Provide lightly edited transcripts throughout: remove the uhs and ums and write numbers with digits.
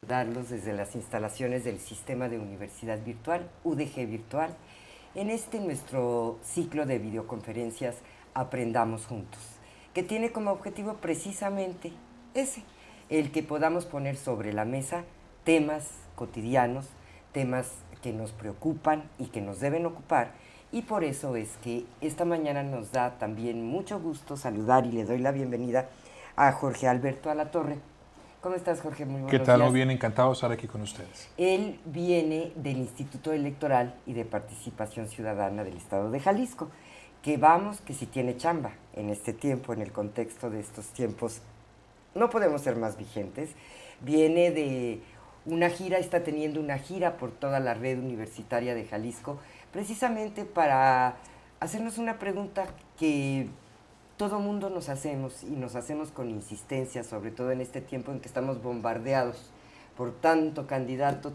Darlos desde las instalaciones del Sistema de Universidad Virtual, UDG Virtual, en este nuestro ciclo de videoconferencias Aprendamos Juntos, que tiene como objetivo precisamente ese, el que podamos poner sobre la mesa temas cotidianos, temas que nos preocupan y que nos deben ocupar, y por eso es que esta mañana nos da también mucho gusto saludar y le doy la bienvenida a Jorge Alberto Alatorre. ¿Cómo estás, Jorge? Muy buenos días. ¿Qué tal? Muy bien, encantado de estar aquí con ustedes. Él viene del Instituto Electoral y de Participación Ciudadana del Estado de Jalisco, que vamos, que si tiene chamba en este tiempo, en el contexto de estos tiempos, no podemos ser más vigentes. Viene de una gira, está teniendo una gira por toda la red universitaria de Jalisco, precisamente para hacernos una pregunta que todo mundo nos hacemos, y nos hacemos con insistencia, sobre todo en este tiempo en que estamos bombardeados por tanto candidato,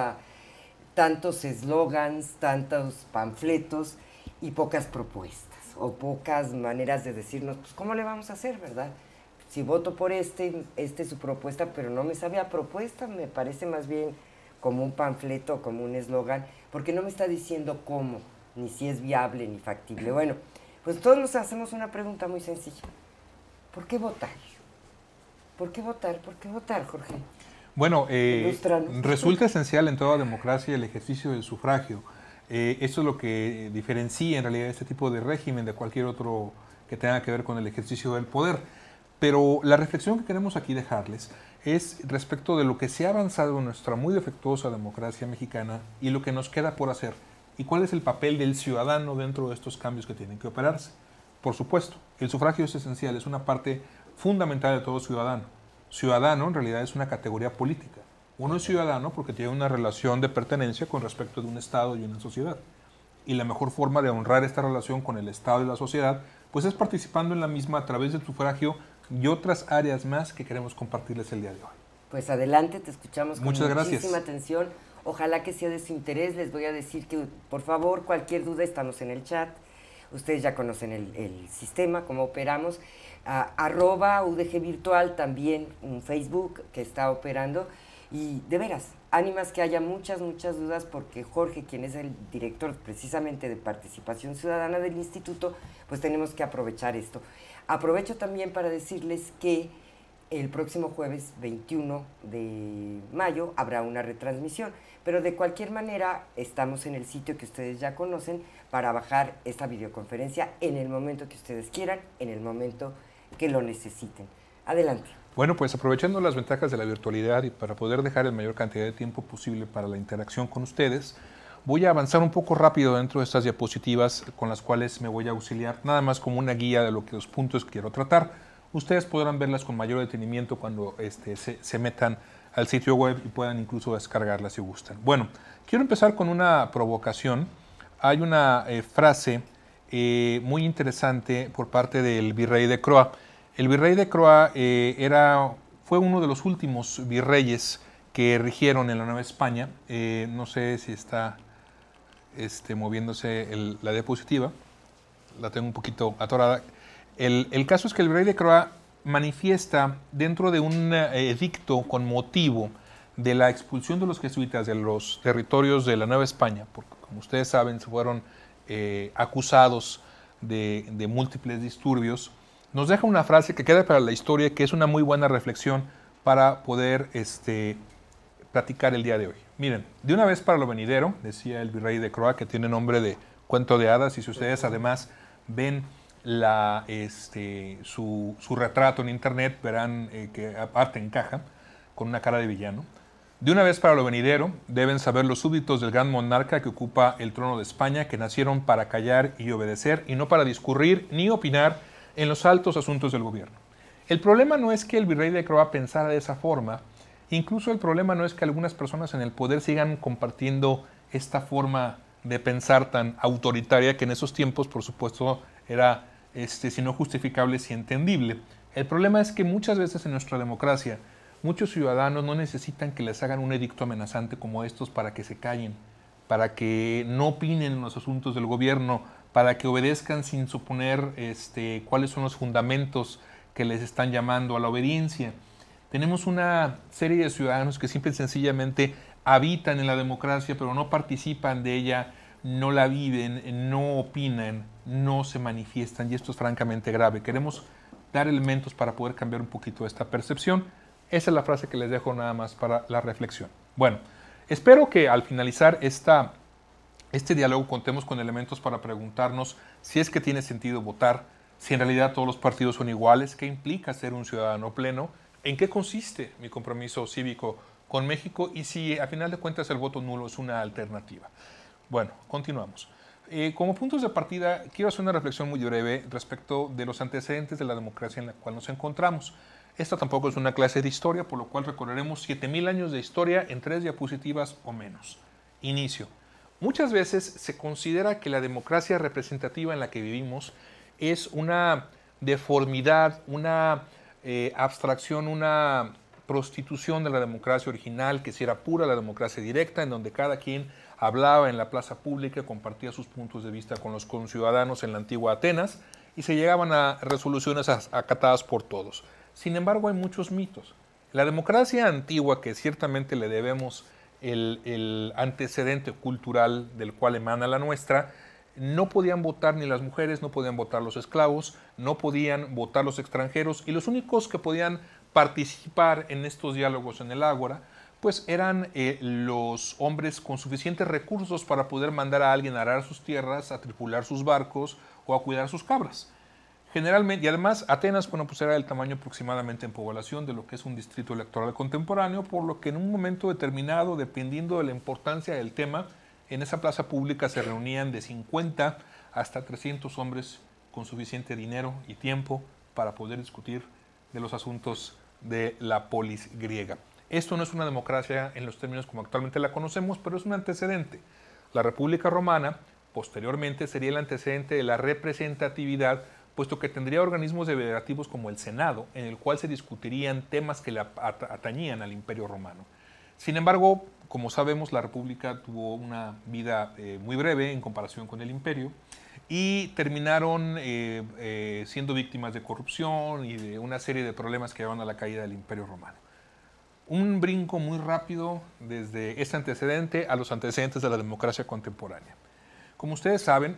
tantos eslogans, tantos panfletos y pocas propuestas, o pocas maneras de decirnos, pues, ¿cómo le vamos a hacer, verdad? Si voto por esta es su propuesta, pero no me sabe a propuesta, me parece más bien como un panfleto, como un eslogan, porque no me está diciendo cómo, ni si es viable, ni factible. Bueno, pues todos nos hacemos una pregunta muy sencilla. ¿Por qué votar? ¿Por qué votar? ¿Por qué votar, Jorge? Bueno, resulta esencial en toda democracia el ejercicio del sufragio. Esto es lo que diferencia en realidad este tipo de régimen de cualquier otro que tenga que ver con el ejercicio del poder. Pero la reflexión que queremos aquí dejarles es respecto de lo que se ha avanzado en nuestra muy defectuosa democracia mexicana y lo que nos queda por hacer. ¿Y cuál es el papel del ciudadano dentro de estos cambios que tienen que operarse? Por supuesto, el sufragio es esencial, es una parte fundamental de todo ciudadano. Ciudadano en realidad es una categoría política. Uno es ciudadano porque tiene una relación de pertenencia con respecto de un Estado y una sociedad. Y la mejor forma de honrar esta relación con el Estado y la sociedad, pues es participando en la misma a través del sufragio y otras áreas más que queremos compartirles el día de hoy. Pues adelante, te escuchamos con muchísima atención. Ojalá que sea de su interés. Les voy a decir que, por favor, cualquier duda, estamos en el chat. Ustedes ya conocen el sistema, cómo operamos. @UDG Virtual, también un Facebook que está operando. Y de veras, ánimas que haya muchas dudas, porque Jorge, quien es el director precisamente de Participación Ciudadana del Instituto, pues tenemos que aprovechar esto. Aprovecho también para decirles que el próximo jueves 21 de mayo habrá una retransmisión, pero de cualquier manera estamos en el sitio que ustedes ya conocen para bajar esta videoconferencia en el momento que ustedes quieran, en el momento que lo necesiten. Adelante. Bueno, pues aprovechando las ventajas de la virtualidad y para poder dejar la mayor cantidad de tiempo posible para la interacción con ustedes, voy a avanzar un poco rápido dentro de estas diapositivas con las cuales me voy a auxiliar, nada más como una guía de los puntos que quiero tratar. Ustedes podrán verlas con mayor detenimiento cuando se metan al sitio web y puedan incluso descargarlas si gustan. Bueno, quiero empezar con una provocación. Hay una frase muy interesante por parte del virrey de Croa. El virrey de Croa fue uno de los últimos virreyes que rigieron en la Nueva España. No sé si está moviéndose la diapositiva. La tengo un poquito atorada. El caso es que el virrey de Croa manifiesta dentro de un edicto con motivo de la expulsión de los jesuitas de los territorios de la Nueva España, porque como ustedes saben se fueron acusados de múltiples disturbios, nos deja una frase que queda para la historia, que es una muy buena reflexión para poder platicar el día de hoy. Miren, de una vez para lo venidero, decía el virrey de Croa, que tiene nombre de cuento de hadas, y si ustedes además ven su retrato en internet, verán que aparte encaja con una cara de villano. De una vez para lo venidero, deben saber los súbditos del gran monarca que ocupa el trono de España, que nacieron para callar y obedecer, y no para discurrir ni opinar en los altos asuntos del gobierno. El problema no es que el virrey de Croa pensara de esa forma, incluso el problema no es que algunas personas en el poder sigan compartiendo esta forma de pensar tan autoritaria, que en esos tiempos, por supuesto, era, si no justificable, sí entendible. El problema es que muchas veces en nuestra democracia, muchos ciudadanos no necesitan que les hagan un edicto amenazante como estos para que se callen, para que no opinen en los asuntos del gobierno, para que obedezcan sin suponer cuáles son los fundamentos que les están llamando a la obediencia. Tenemos una serie de ciudadanos que simple y sencillamente habitan en la democracia, pero no participan de ella, no la viven, no opinan, no se manifiestan, y esto es francamente grave. Queremos dar elementos para poder cambiar un poquito esta percepción. Esa es la frase que les dejo nada más para la reflexión. Bueno, espero que al finalizar este diálogo contemos con elementos para preguntarnos si es que tiene sentido votar, si en realidad todos los partidos son iguales, qué implica ser un ciudadano pleno, en qué consiste mi compromiso cívico con México y si a final de cuentas el voto nulo es una alternativa. Bueno, continuamos. Como puntos de partida, quiero hacer una reflexión muy breve respecto de los antecedentes de la democracia en la cual nos encontramos. Esta tampoco es una clase de historia, por lo cual recorreremos 7000 años de historia en 3 diapositivas o menos. Inicio. Muchas veces se considera que la democracia representativa en la que vivimos es una deformidad, una abstracción, una prostitución de la democracia original, que si era pura la democracia directa, en donde cada quien hablaba en la plaza pública, compartía sus puntos de vista con los conciudadanos en la antigua Atenas y se llegaban a resoluciones acatadas por todos. Sin embargo, hay muchos mitos. La democracia antigua, que ciertamente le debemos el antecedente cultural del cual emana la nuestra, no podían votar ni las mujeres, no podían votar los esclavos, no podían votar los extranjeros, y los únicos que podían participar en estos diálogos en el ágora pues eran los hombres con suficientes recursos para poder mandar a alguien a arar sus tierras, a tripular sus barcos o a cuidar sus cabras. Generalmente, y además Atenas, bueno, pues era el tamaño aproximadamente en población de lo que es un distrito electoral contemporáneo, por lo que en un momento determinado, dependiendo de la importancia del tema, en esa plaza pública se reunían de 50 hasta 300 hombres con suficiente dinero y tiempo para poder discutir de los asuntos de la polis griega. Esto no es una democracia en los términos como actualmente la conocemos, pero es un antecedente. La República Romana, posteriormente, sería el antecedente de la representatividad, puesto que tendría organismos deliberativos como el Senado, en el cual se discutirían temas que le atañían al Imperio Romano. Sin embargo, como sabemos, la República tuvo una vida muy breve en comparación con el Imperio y terminaron siendo víctimas de corrupción y de una serie de problemas que llevaron a la caída del Imperio Romano. Un brinco muy rápido desde este antecedente a los antecedentes de la democracia contemporánea. Como ustedes saben,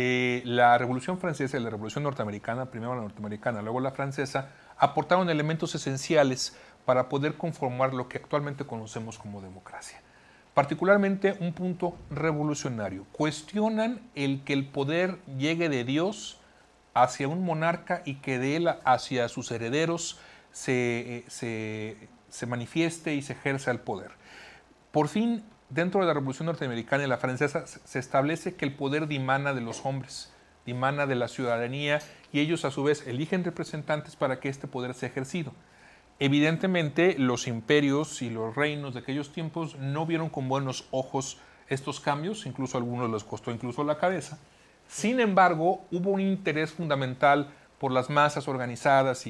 la Revolución Francesa y la Revolución Norteamericana, primero la norteamericana, luego la francesa, aportaron elementos esenciales para poder conformar lo que actualmente conocemos como democracia. Particularmente un punto revolucionario. Cuestionan el que el poder llegue de Dios hacia un monarca y que de él hacia sus herederos se manifieste y se ejerza el poder. Por fin, dentro de la Revolución Norteamericana y la francesa, se establece que el poder dimana de los hombres, dimana de la ciudadanía, y ellos a su vez eligen representantes para que este poder sea ejercido. Evidentemente, los imperios y los reinos de aquellos tiempos no vieron con buenos ojos estos cambios, incluso a algunos les costó incluso la cabeza. Sin embargo, hubo un interés fundamental por las masas organizadas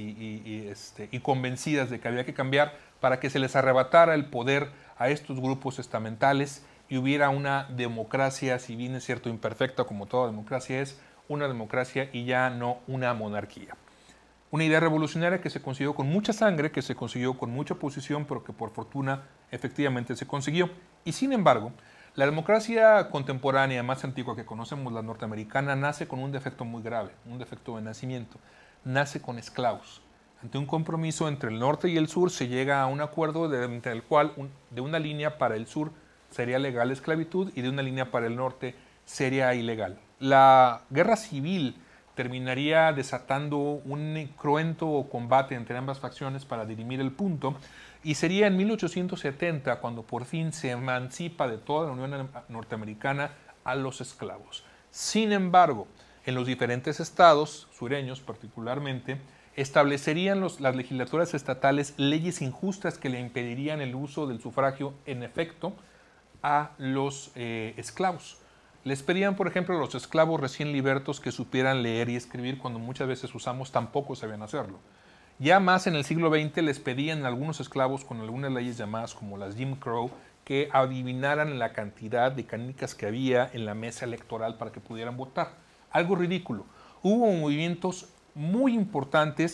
y convencidas de que había que cambiar para que se les arrebatara el poder a estos grupos estamentales y hubiera una democracia, si bien es cierto imperfecta como toda democracia es, una democracia y ya no una monarquía. Una idea revolucionaria que se consiguió con mucha sangre, que se consiguió con mucha oposición, pero que por fortuna efectivamente se consiguió. Y sin embargo, la democracia contemporánea más antigua que conocemos, la norteamericana, nace con un defecto muy grave, un defecto de nacimiento. Nace con esclavos. Ante un compromiso entre el norte y el sur se llega a un acuerdo entre el cual de una línea para el sur sería legal la esclavitud y de una línea para el norte sería ilegal. La guerra civil terminaría desatando un cruento combate entre ambas facciones para dirimir el punto, y sería en 1870 cuando por fin se emancipa de toda la Unión Norteamericana a los esclavos. Sin embargo, en los diferentes estados, sureños particularmente, establecerían las legislaturas estatales leyes injustas que le impedirían el uso del sufragio en efecto a los esclavos. Les pedían, por ejemplo, a los esclavos recién libertos que supieran leer y escribir cuando muchas veces usamos tampoco sabían hacerlo. Ya más en el siglo XX les pedían a algunos esclavos con algunas leyes llamadas como las Jim Crow que adivinaran la cantidad de canicas que había en la mesa electoral para que pudieran votar. Algo ridículo. Hubo movimientos muy importantes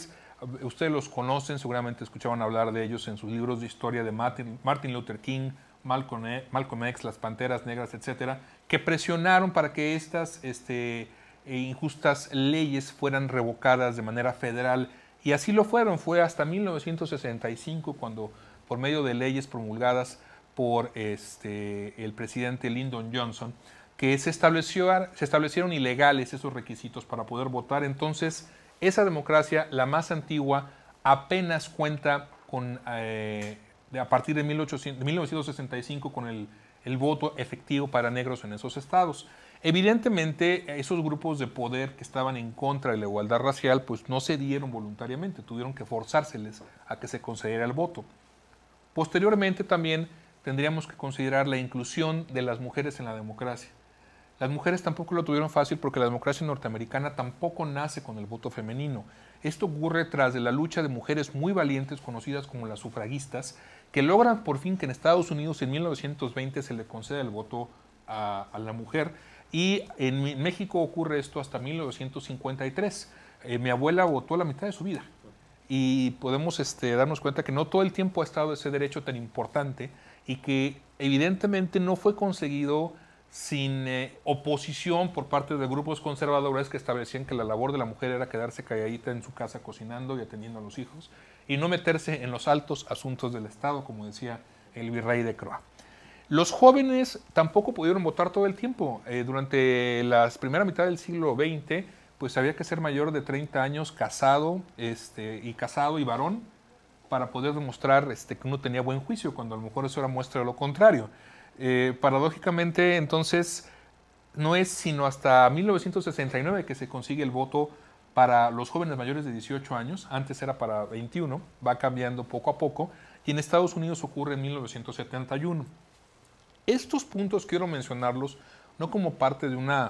ustedes los conocen, seguramente escuchaban hablar de ellos en sus libros de historia de Martin Luther King, Malcolm X, las Panteras Negras, etcétera, que presionaron para que estas injustas leyes fueran revocadas de manera federal, y así lo fueron. Fue hasta 1965 cuando, por medio de leyes promulgadas por el presidente Lyndon Johnson, que se establecieron ilegales esos requisitos para poder votar. Entonces, esa democracia, la más antigua, apenas cuenta con, a partir de 1965 con el voto efectivo para negros en esos estados. Evidentemente, esos grupos de poder que estaban en contra de la igualdad racial, pues no se dieron voluntariamente, tuvieron que forzárseles a que se concediera el voto. Posteriormente también tendríamos que considerar la inclusión de las mujeres en la democracia. Las mujeres tampoco lo tuvieron fácil porque la democracia norteamericana tampoco nace con el voto femenino. Esto ocurre tras de la lucha de mujeres muy valientes, conocidas como las sufragistas, que logran por fin que en Estados Unidos en 1920 se le conceda el voto a la mujer, y en México ocurre esto hasta 1953. Mi abuela votó la mitad de su vida, y podemos darnos cuenta que no todo el tiempo ha estado ese derecho tan importante, y que evidentemente no fue conseguido sin oposición por parte de grupos conservadores que establecían que la labor de la mujer era quedarse calladita en su casa cocinando y atendiendo a los hijos y no meterse en los altos asuntos del Estado, como decía el virrey de Croix. Los jóvenes tampoco pudieron votar todo el tiempo. Durante la primera mitad del siglo XX, pues había que ser mayor de 30 años, casado y varón, para poder demostrar que uno tenía buen juicio, cuando a lo mejor eso era muestra de lo contrario. Paradójicamente, entonces, no es sino hasta 1969 que se consigue el voto para los jóvenes mayores de 18 años. Antes era para 21, va cambiando poco a poco, y en Estados Unidos ocurre en 1971. Estos puntos quiero mencionarlos no como parte de una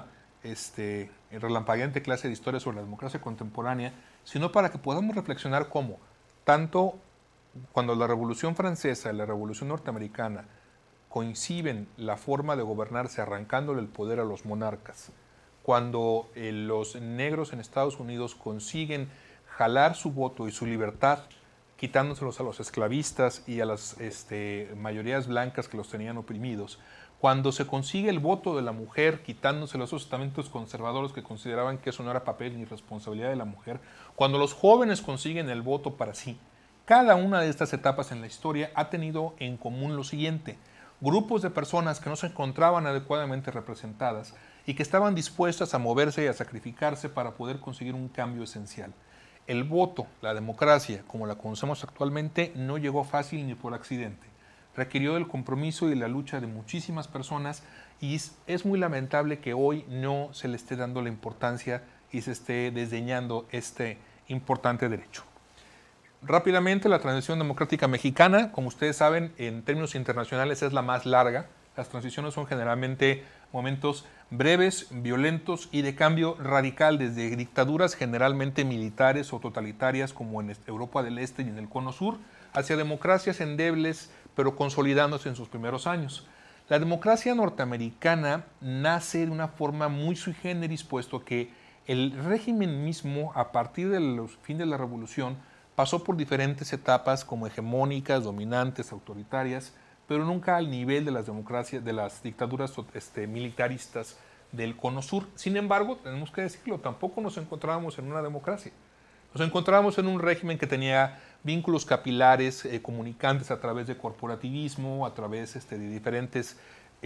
relampagueante clase de historia sobre la democracia contemporánea, sino para que podamos reflexionar cómo, tanto cuando la Revolución Francesa y la Revolución Norteamericana coinciden la forma de gobernarse arrancándole el poder a los monarcas, cuando los negros en Estados Unidos consiguen jalar su voto y su libertad, quitándoselos a los esclavistas y a las mayorías blancas que los tenían oprimidos, cuando se consigue el voto de la mujer, quitándoselo a esos estamentos conservadores que consideraban que eso no era papel ni responsabilidad de la mujer, cuando los jóvenes consiguen el voto para sí. Cada una de estas etapas en la historia ha tenido en común lo siguiente: grupos de personas que no se encontraban adecuadamente representadas y que estaban dispuestas a moverse y a sacrificarse para poder conseguir un cambio esencial. El voto, la democracia, como la conocemos actualmente, no llegó fácil ni por accidente. Requirió del compromiso y la lucha de muchísimas personas, y es muy lamentable que hoy no se le esté dando la importancia y se esté desdeñando este importante derecho. Rápidamente, la transición democrática mexicana, como ustedes saben, en términos internacionales es la más larga. Las transiciones son generalmente momentos breves, violentos y de cambio radical, desde dictaduras generalmente militares o totalitarias como en Europa del Este y en el Cono Sur, hacia democracias endebles pero consolidándose en sus primeros años. La democracia norteamericana nace de una forma muy sui generis, puesto que el régimen mismo, a partir del fin de la Revolución, pasó por diferentes etapas como hegemónicas, dominantes, autoritarias, pero nunca al nivel de las democracias, de las dictaduras militaristas del Cono Sur. Sin embargo, tenemos que decirlo, tampoco nos encontrábamos en una democracia. Nos encontrábamos en un régimen que tenía vínculos capilares, comunicantes a través de corporativismo, a través de diferentes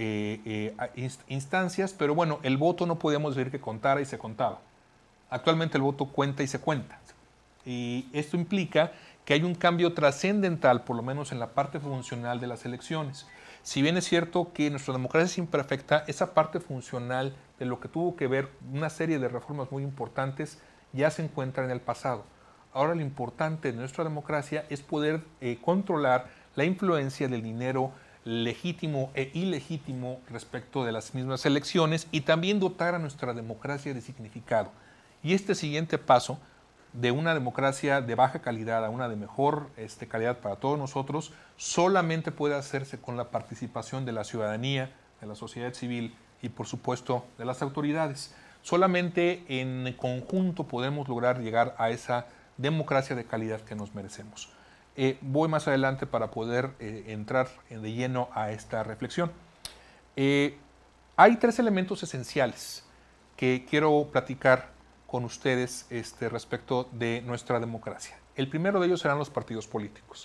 instancias, pero bueno, el voto no podíamos decir que contara, y se contaba. Actualmente el voto cuenta y se cuenta. Y esto implica que hay un cambio trascendental, por lo menos en la parte funcional de las elecciones. Si bien es cierto que nuestra democracia es imperfecta, esa parte funcional de lo que tuvo que ver una serie de reformas muy importantes ya se encuentra en el pasado. Ahora lo importante de nuestra democracia es poder controlar la influencia del dinero legítimo e ilegítimo respecto de las mismas elecciones, y también dotar a nuestra democracia de significado. Y este siguiente paso, de una democracia de baja calidad a una de mejor calidad para todos nosotros, solamente puede hacerse con la participación de la ciudadanía, de la sociedad civil y, por supuesto, de las autoridades. Solamente en conjunto podemos lograr llegar a esa democracia de calidad que nos merecemos. Voy más adelante para poder entrar de lleno a esta reflexión. Hay 3 elementos esenciales que quiero platicar con ustedes respecto de nuestra democracia. El primero de ellos serán los partidos políticos.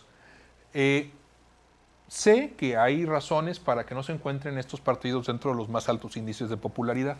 Sé que hay razones para que no se encuentren estos partidos dentro de los más altos índices de popularidad.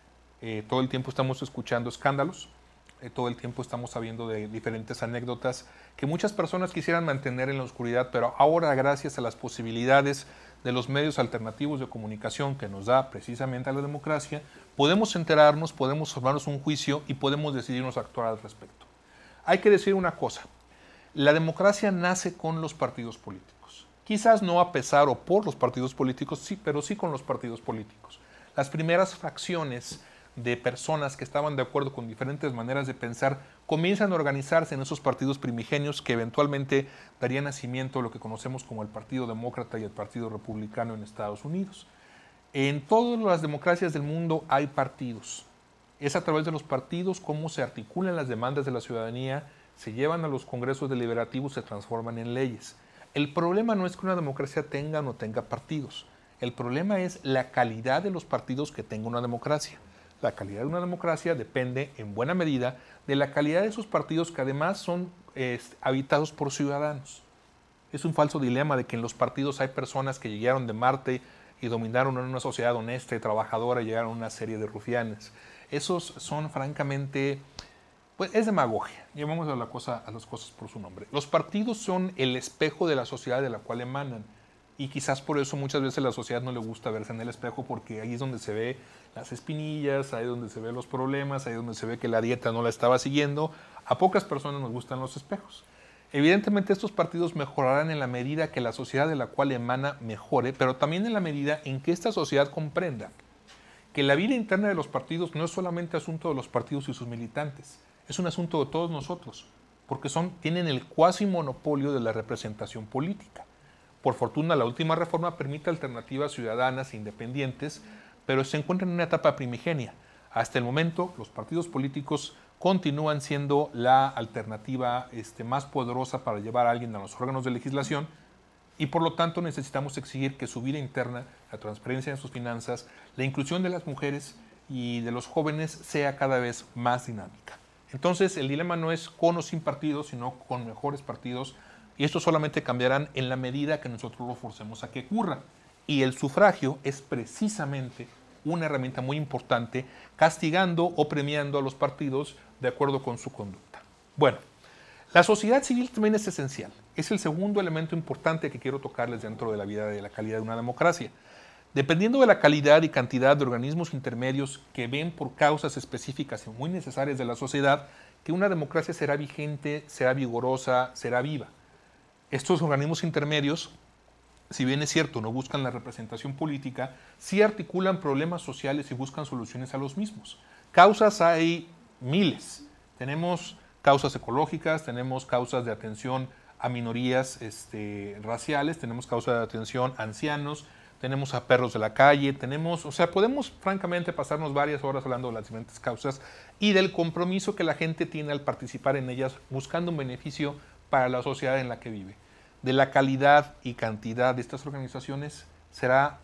Todo el tiempo estamos escuchando escándalos, todo el tiempo estamos sabiendo de diferentes anécdotas que muchas personas quisieran mantener en la oscuridad, pero ahora, gracias a las posibilidades de los medios alternativos de comunicación que nos da precisamente a la democracia, podemos enterarnos, podemos formarnos un juicio y podemos decidirnos a actuar al respecto. Hay que decir una cosa, la democracia nace con los partidos políticos. Quizás no a pesar o por los partidos políticos, sí, pero sí con los partidos políticos. Las primeras fracciones de personas que estaban de acuerdo con diferentes maneras de pensar comienzan a organizarse en esos partidos primigenios que eventualmente darían nacimiento a lo que conocemos como el Partido Demócrata y el Partido Republicano en Estados Unidos. En todas las democracias del mundo hay partidos. Es a través de los partidos cómo se articulan las demandas de la ciudadanía, se llevan a los congresos deliberativos, se transforman en leyes. El problema no es que una democracia tenga o no tenga partidos. El problema es la calidad de los partidos que tenga una democracia. La calidad de una democracia depende en buena medida de la calidad de esos partidos que además son habitados por ciudadanos. Es un falso dilema de que en los partidos hay personas que llegaron de Marte y dominaron en una sociedad honesta y trabajadora y llegaron a una serie de rufianes. Esos son francamente, pues es demagogia. Llamemos a las cosas por su nombre. Los partidos son el espejo de la sociedad de la cual emanan. Y quizás por eso muchas veces a la sociedad no le gusta verse en el espejo, porque ahí es donde se ve las espinillas, ahí es donde se ve los problemas, ahí es donde se ve que la dieta no la estaba siguiendo. A pocas personas nos gustan los espejos. Evidentemente estos partidos mejorarán en la medida que la sociedad de la cual emana mejore, pero también en la medida en que esta sociedad comprenda que la vida interna de los partidos no es solamente asunto de los partidos y sus militantes, es un asunto de todos nosotros, porque tienen el cuasi monopolio de la representación política. Por fortuna, la última reforma permite alternativas ciudadanas e independientes, pero se encuentra en una etapa primigenia. Hasta el momento, los partidos políticos continúan siendo la alternativa más poderosa para llevar a alguien a los órganos de legislación y por lo tanto necesitamos exigir que su vida interna, la transparencia en sus finanzas, la inclusión de las mujeres y de los jóvenes sea cada vez más dinámica. Entonces, el dilema no es con o sin partidos, sino con mejores partidos. Y esto solamente cambiarán en la medida que nosotros lo forcemos a que ocurra. Y el sufragio es precisamente una herramienta muy importante, castigando o premiando a los partidos de acuerdo con su conducta. Bueno, la sociedad civil también es esencial. Es el segundo elemento importante que quiero tocarles dentro de la vida de la calidad de una democracia. Dependiendo de la calidad y cantidad de organismos intermedios que ven por causas específicas y muy necesarias de la sociedad, que una democracia será vigente, será vigorosa, será viva. Estos organismos intermedios, si bien es cierto, no buscan la representación política, sí articulan problemas sociales y buscan soluciones a los mismos. Causas hay miles. Tenemos causas ecológicas, tenemos causas de atención a minorías raciales, tenemos causas de atención a ancianos, tenemos a perros de la calle, podemos francamente pasarnos varias horas hablando de las diferentes causas y del compromiso que la gente tiene al participar en ellas buscando un beneficio para la sociedad en la que vive. De la calidad y cantidad de estas organizaciones será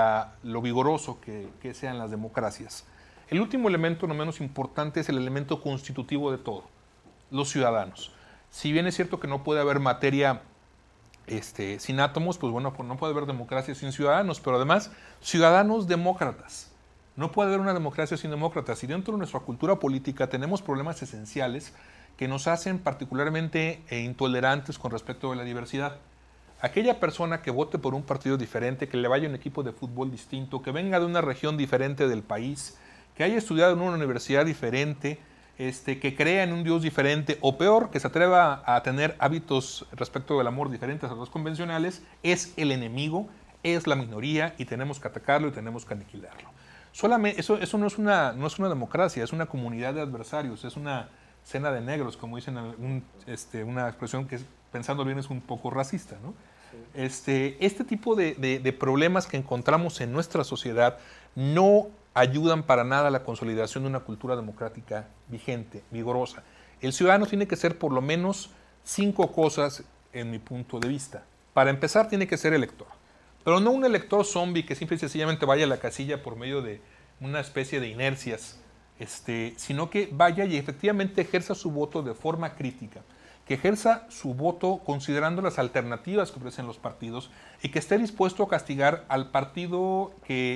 lo vigoroso que sean las democracias. El último elemento, no menos importante, es el elemento constitutivo de todo, los ciudadanos. Si bien es cierto que no puede haber materia sin átomos, pues bueno, no puede haber democracia sin ciudadanos, pero además ciudadanos demócratas. No puede haber una democracia sin demócratas. Y dentro de nuestra cultura política tenemos problemas esenciales que nos hacen particularmente intolerantes con respecto a la diversidad. Aquella persona que vote por un partido diferente, que le vaya a un equipo de fútbol distinto, que venga de una región diferente del país, que haya estudiado en una universidad diferente, que crea en un Dios diferente, o peor, que se atreva a tener hábitos respecto del amor diferentes a los convencionales, es el enemigo, es la minoría y tenemos que atacarlo y tenemos que aniquilarlo. Solamente, eso no es una democracia, es una comunidad de adversarios, es una cena de negros, como dicen una expresión que pensando bien es un poco racista, ¿no? Sí. Este tipo de problemas que encontramos en nuestra sociedad no ayudan para nada a la consolidación de una cultura democrática vigente, vigorosa. El ciudadano tiene que ser por lo menos 5 cosas en mi punto de vista. Para empezar, tiene que ser elector. Pero no un elector zombie que simple y sencillamente vaya a la casilla por medio de una especie de inercias, sino que vaya y efectivamente ejerza su voto de forma crítica, que ejerza su voto considerando las alternativas que ofrecen los partidos y que esté dispuesto a castigar al partido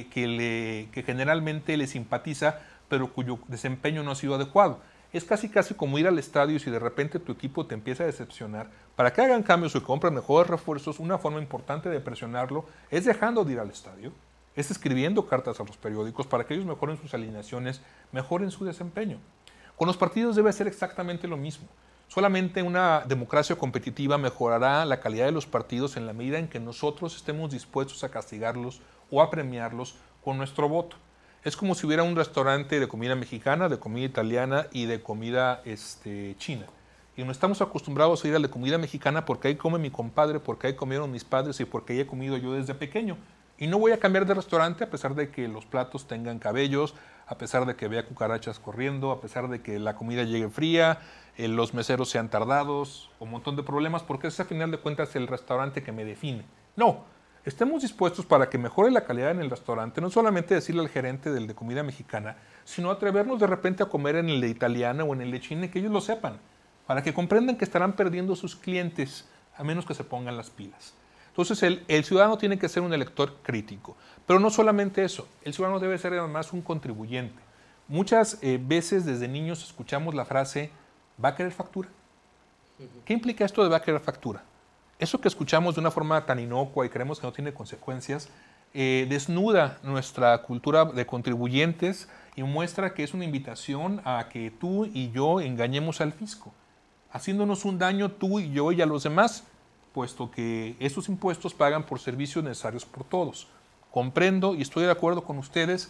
que generalmente le simpatiza, pero cuyo desempeño no ha sido adecuado. Es casi como ir al estadio y si de repente tu equipo te empieza a decepcionar, para que hagan cambios o compren mejores refuerzos, una forma importante de presionarlo es dejando de ir al estadio, es escribiendo cartas a los periódicos para que ellos mejoren sus alineaciones, mejoren su desempeño. Con los partidos debe ser exactamente lo mismo. Solamente una democracia competitiva mejorará la calidad de los partidos en la medida en que nosotros estemos dispuestos a castigarlos o a premiarlos con nuestro voto. Es como si hubiera un restaurante de comida mexicana, de comida italiana y de comida china. Y no estamos acostumbrados a ir a la comida mexicana porque ahí come mi compadre, porque ahí comieron mis padres y porque ahí he comido yo desde pequeño. Y no voy a cambiar de restaurante a pesar de que los platos tengan cabellos, a pesar de que vea cucarachas corriendo, a pesar de que la comida llegue fría, los meseros sean tardados, un montón de problemas, porque ese a final de cuentas es el restaurante que me define. No, estemos dispuestos para que mejore la calidad en el restaurante, no solamente decirle al gerente del de comida mexicana, sino atrevernos de repente a comer en el de italiana o en el de china y que ellos lo sepan, para que comprendan que estarán perdiendo sus clientes a menos que se pongan las pilas. Entonces el ciudadano tiene que ser un elector crítico, pero no solamente eso, el ciudadano debe ser además un contribuyente. Muchas veces desde niños escuchamos la frase, ¿va a querer factura? ¿Qué implica esto de va a querer factura? Eso que escuchamos de una forma tan inocua y creemos que no tiene consecuencias, desnuda nuestra cultura de contribuyentes y muestra que es una invitación a que tú y yo engañemos al fisco, haciéndonos un daño tú y yo y a los demás, puesto que esos impuestos pagan por servicios necesarios por todos. Comprendo y estoy de acuerdo con ustedes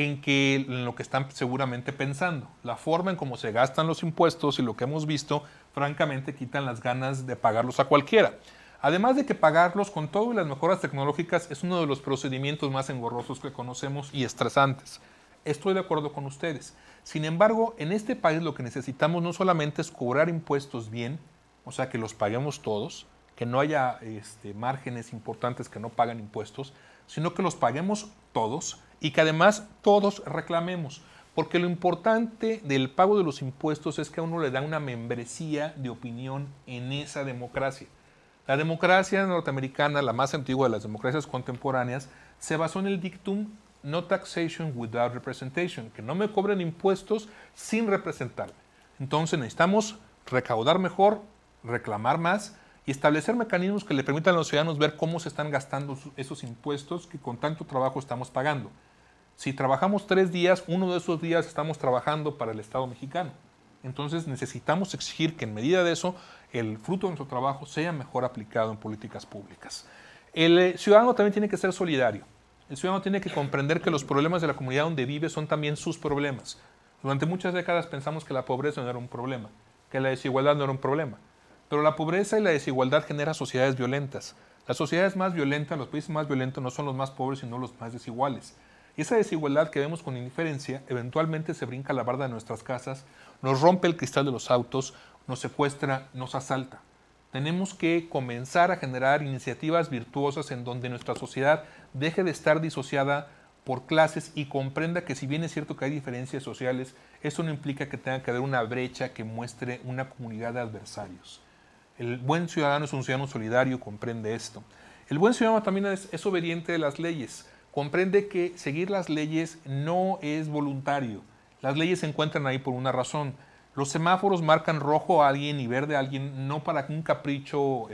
en lo que están seguramente pensando. La forma en cómo se gastan los impuestos y lo que hemos visto, francamente, quitan las ganas de pagarlos a cualquiera. Además de que pagarlos con todas las mejoras tecnológicas es uno de los procedimientos más engorrosos que conocemos y estresantes. Estoy de acuerdo con ustedes. Sin embargo, en este país lo que necesitamos no solamente es cobrar impuestos bien, o sea, que los paguemos todos, que no haya márgenes importantes que no pagan impuestos, sino que los paguemos todos y que además todos reclamemos. Porque lo importante del pago de los impuestos es que a uno le da una membresía de opinión en esa democracia. La democracia norteamericana, la más antigua de las democracias contemporáneas, se basó en el dictum no taxation without representation, que no me cobren impuestos sin representarme. Entonces necesitamos recaudar mejor, reclamar más y establecer mecanismos que le permitan a los ciudadanos ver cómo se están gastando esos impuestos que con tanto trabajo estamos pagando. Si trabajamos 3 días, uno de esos días estamos trabajando para el Estado mexicano. Entonces necesitamos exigir que en medida de eso el fruto de nuestro trabajo sea mejor aplicado en políticas públicas. El ciudadano también tiene que ser solidario. El ciudadano tiene que comprender que los problemas de la comunidad donde vive son también sus problemas. Durante muchas décadas pensamos que la pobreza no era un problema, que la desigualdad no era un problema. Pero la pobreza y la desigualdad generan sociedades violentas. Las sociedades más violentas, los países más violentos no son los más pobres, sino los más desiguales. Y esa desigualdad que vemos con indiferencia, eventualmente se brinca la barda de nuestras casas, nos rompe el cristal de los autos, nos secuestra, nos asalta. Tenemos que comenzar a generar iniciativas virtuosas en donde nuestra sociedad deje de estar disociada por clases y comprenda que si bien es cierto que hay diferencias sociales, eso no implica que tenga que haber una brecha que muestre una comunidad de adversarios. El buen ciudadano es un ciudadano solidario, comprende esto. El buen ciudadano también es obediente de las leyes, comprende que seguir las leyes no es voluntario. Las leyes se encuentran ahí por una razón. Los semáforos marcan rojo a alguien y verde a alguien no para un capricho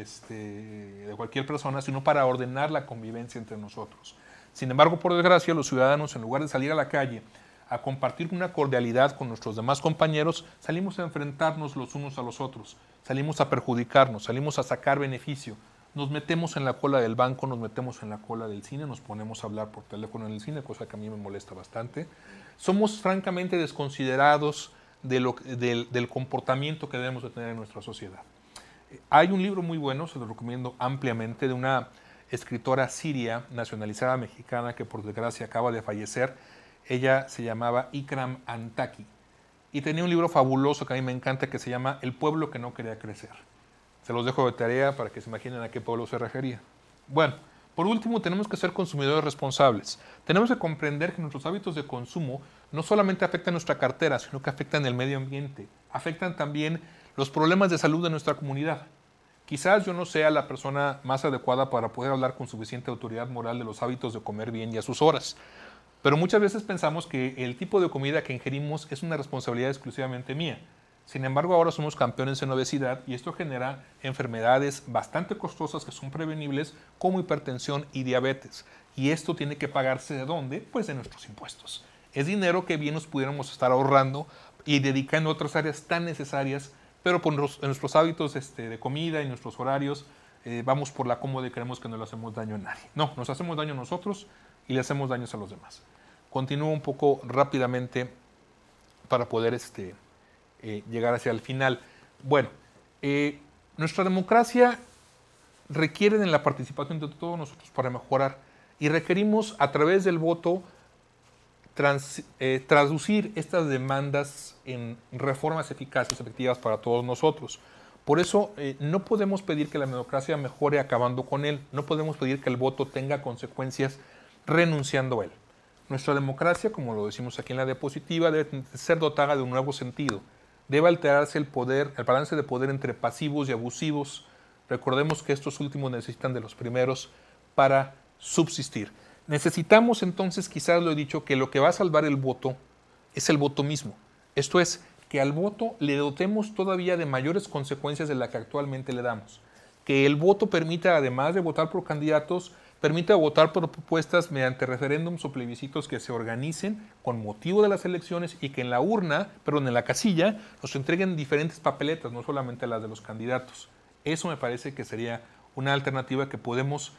de cualquier persona, sino para ordenar la convivencia entre nosotros. Sin embargo, por desgracia, los ciudadanos, en lugar de salir a la calle a compartir una cordialidad con nuestros demás compañeros, salimos a enfrentarnos los unos a los otros, salimos a perjudicarnos, salimos a sacar beneficio, nos metemos en la cola del banco, nos metemos en la cola del cine, nos ponemos a hablar por teléfono en el cine, cosa que a mí me molesta bastante. Somos francamente desconsiderados del comportamiento que debemos de tener en nuestra sociedad. Hay un libro muy bueno, se lo recomiendo ampliamente, de una escritora siria, nacionalizada mexicana, que por desgracia acaba de fallecer. Ella se llamaba Ikram Antaki. y tenía un libro fabuloso que a mí me encanta que se llama El pueblo que no quería crecer. Se los dejo de tarea para que se imaginen a qué pueblo se refería. Bueno, por último, tenemos que ser consumidores responsables. Tenemos que comprender que nuestros hábitos de consumo no solamente afectan nuestra cartera, sino que afectan el medio ambiente, afectan también los problemas de salud de nuestra comunidad. Quizás yo no sea la persona más adecuada para poder hablar con suficiente autoridad moral de los hábitos de comer bien y a sus horas, pero muchas veces pensamos que el tipo de comida que ingerimos es una responsabilidad exclusivamente mía. Sin embargo, ahora somos campeones en obesidad y esto genera enfermedades bastante costosas que son prevenibles como hipertensión y diabetes. Y esto tiene que pagarse ¿de dónde? Pues de nuestros impuestos. Es dinero que bien nos pudiéramos estar ahorrando y dedicando a otras áreas tan necesarias, pero por nuestros hábitos de comida y nuestros horarios vamos por la cómoda y creemos que no le hacemos daño a nadie. No, nos hacemos daño a nosotros y le hacemos daños a los demás. Continúo un poco rápidamente para poder llegar hacia el final. Bueno, nuestra democracia requiere de la participación de todos nosotros para mejorar y requerimos a través del voto traducir estas demandas en reformas eficaces, efectivas para todos nosotros. Por eso no podemos pedir que la democracia mejore acabando con él, no podemos pedir que el voto tenga consecuencias renunciando a él. Nuestra democracia, como lo decimos aquí en la diapositiva, debe ser dotada de un nuevo sentido. Debe alterarse el balance de poder entre pasivos y abusivos. Recordemos que estos últimos necesitan de los primeros para subsistir. Necesitamos entonces, quizás lo he dicho, que lo que va a salvar el voto es el voto mismo. Esto es, que al voto le dotemos todavía de mayores consecuencias de las que actualmente le damos. Que el voto permita, además de votar por candidatos, permite votar por propuestas mediante referéndums o plebiscitos que se organicen con motivo de las elecciones y que en la urna, perdón, en la casilla, nos entreguen diferentes papeletas, no solamente las de los candidatos. Eso me parece que sería una alternativa que podemos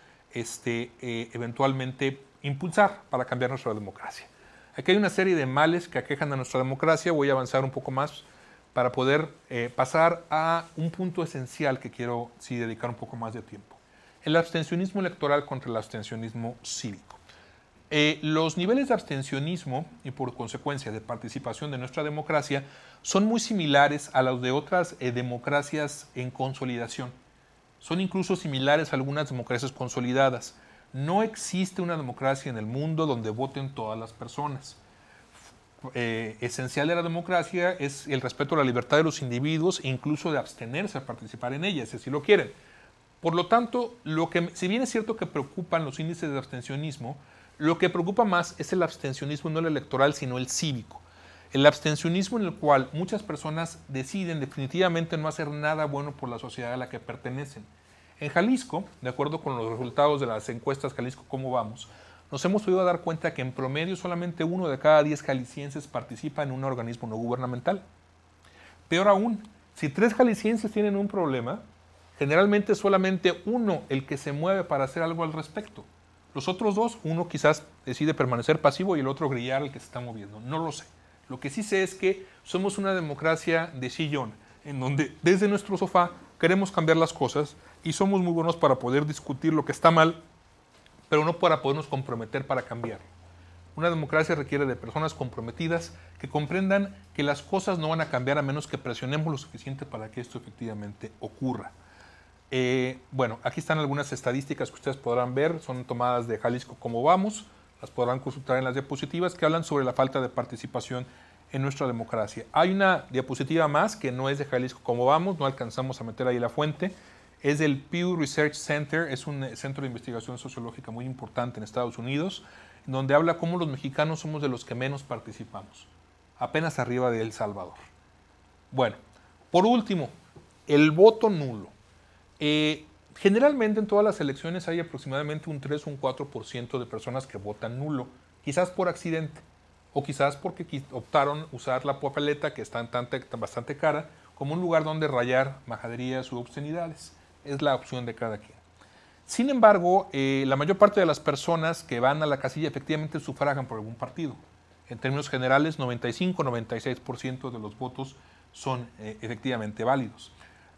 eventualmente impulsar para cambiar nuestra democracia. Aquí hay una serie de males que aquejan a nuestra democracia. Voy a avanzar un poco más para poder pasar a un punto esencial que quiero dedicar un poco más de tiempo. El abstencionismo electoral contra el abstencionismo cívico. Los niveles de abstencionismo y por consecuencia de participación de nuestra democracia son muy similares a los de otras democracias en consolidación. Son incluso similares a algunas democracias consolidadas. No existe una democracia en el mundo donde voten todas las personas. Esencial de la democracia es el respeto a la libertad de los individuos e incluso de abstenerse a participar en ella, si así lo quieren. Por lo tanto, si bien es cierto que preocupan los índices de abstencionismo, lo que preocupa más es el abstencionismo no el electoral, sino el cívico. El abstencionismo en el cual muchas personas deciden definitivamente no hacer nada bueno por la sociedad a la que pertenecen. En Jalisco, de acuerdo con los resultados de las encuestas Jalisco Cómo Vamos, nos hemos podido dar cuenta que en promedio solamente 1 de cada 10 jaliscienses participa en un organismo no gubernamental. Peor aún, si 3 jaliscienses tienen un problema, generalmente solamente uno el que se mueve para hacer algo al respecto. Los otros 2, uno quizás decide permanecer pasivo y el otro grillar al que se está moviendo. No lo sé. Lo que sí sé es que somos una democracia de sillón, en donde desde nuestro sofá queremos cambiar las cosas y somos muy buenos para poder discutir lo que está mal, pero no para podernos comprometer para cambiarlo. Una democracia requiere de personas comprometidas que comprendan que las cosas no van a cambiar a menos que presionemos lo suficiente para que esto efectivamente ocurra. Bueno, aquí están algunas estadísticas que ustedes podrán ver, son tomadas de Jalisco Cómo Vamos, las podrán consultar en las diapositivas que hablan sobre la falta de participación en nuestra democracia. Hay una diapositiva más que no es de Jalisco Cómo Vamos, no alcanzamos a meter ahí la fuente, es del Pew Research Center, es un centro de investigación sociológica muy importante en Estados Unidos, donde habla cómo los mexicanos somos de los que menos participamos, apenas arriba de El Salvador. Bueno, por último, el voto nulo. Generalmente en todas las elecciones hay aproximadamente un 3 o un 4% de personas que votan nulo, quizás por accidente o quizás porque optaron usar la papeleta que está bastante cara como un lugar donde rayar majaderías u obscenidades. Es la opción de cada quien. Sin embargo, la mayor parte de las personas que van a la casilla efectivamente sufragan por algún partido. En términos generales, 95-96% de los votos son efectivamente válidos.